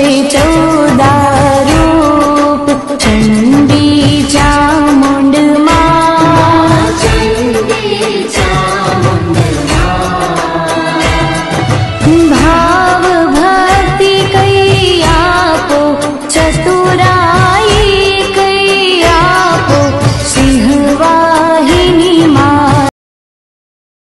छे 14 रूप चंडी चामुंड मां, चंडी चामुंड मां। भाव भक्ति कई आपो